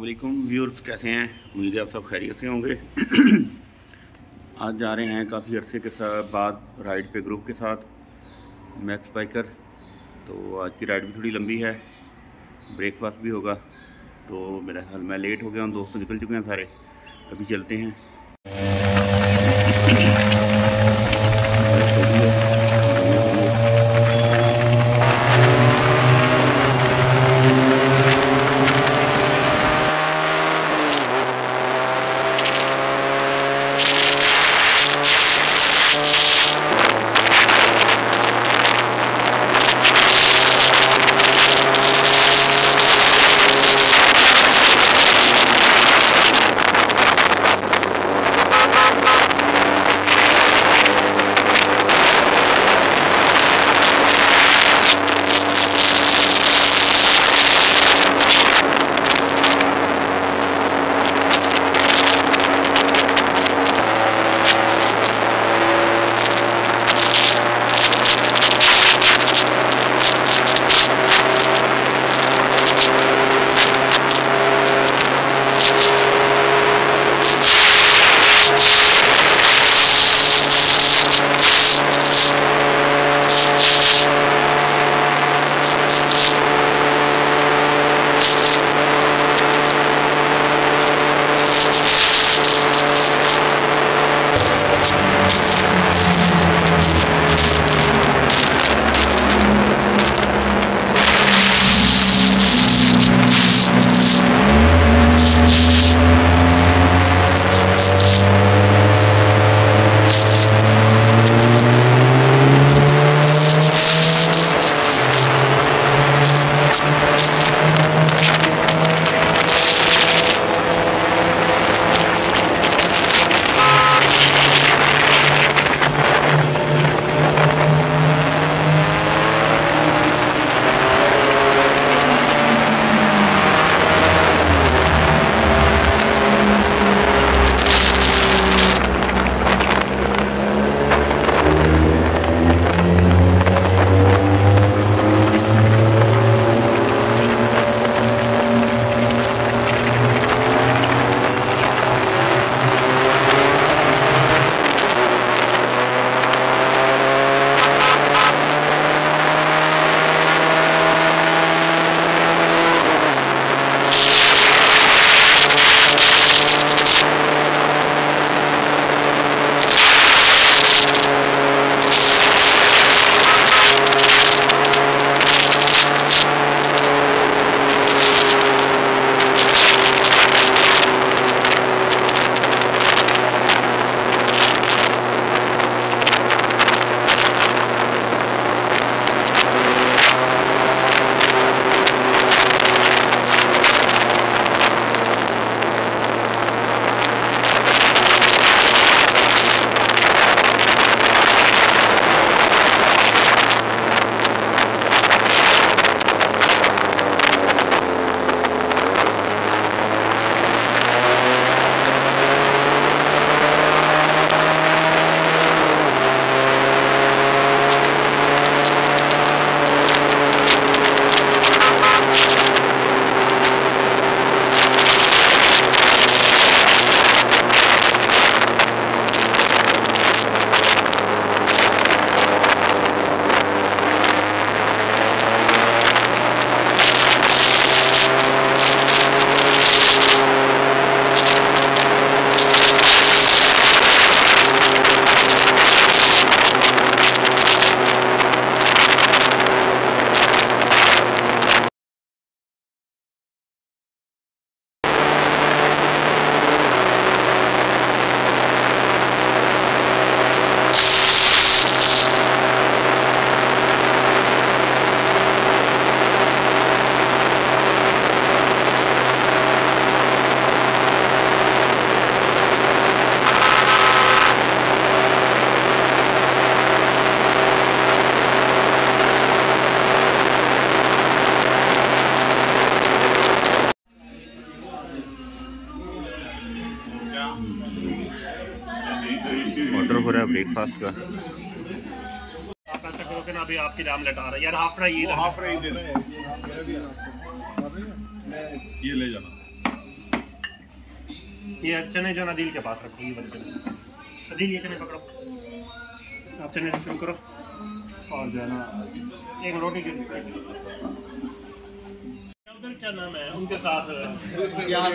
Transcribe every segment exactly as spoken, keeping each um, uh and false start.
अस्सलामुअलैकुम व्यूअर्स, कैसे हैं? उम्मीद है आप सब खैरियत से होंगे। आज जा रहे हैं काफ़ी अरसे के साथ बाद राइड पे ग्रुप के साथ मैक्स बाइकर। तो आज की राइड भी थोड़ी लंबी है, ब्रेकफास्ट भी होगा। तो मेरा ख्याल मैं लेट हो गया हूँ, दोस्त निकल चुके हैं सारे, अभी चलते हैं। ऑर्डर हो रहा है ब्रेकफास्ट का। आप ऐसा करो कि ना अभी आपकी जाम लटा रहा है यार, हाफ फ्राई ये हाफ फ्राई दे ये ले जाना। ये चने जो नदील के पास रखो, ये वाले चने। नदील ये चने पकड़ो, आप चने से शुरू करो और जो है ना एक रोटी की क्या नाम है उनके साथ प्याज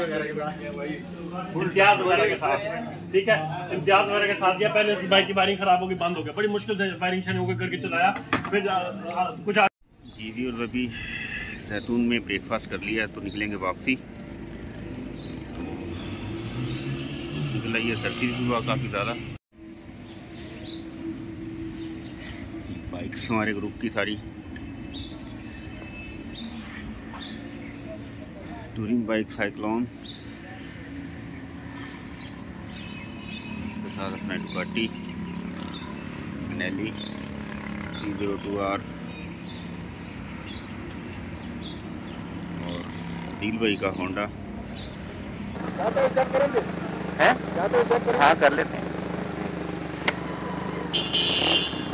वगैरह के साथ, ठीक है, इम्तियाज वगैरह के साथ दिया। पहले उसकी बाइक की वायरिंग खराब हो गई, बंद हो गया, बड़ी मुश्किल से वायरिंग शनी होकर करके चलाया। फिर कुछ दीदी और अभी जैतून में ब्रेकफास्ट कर लिया तो निकलेंगे वापसी। तो निकल रही है, सर्दी भी हुआ काफ़ी ज़्यादा। बाइक्स हमारे ग्रुप की सारी टूरिंग बाइक साइक्लोन के साथ अपना डुकाटी नेली थ्री जीरो टू आर और दिल भाई का होंडा है। हाँ कर लेते हैं।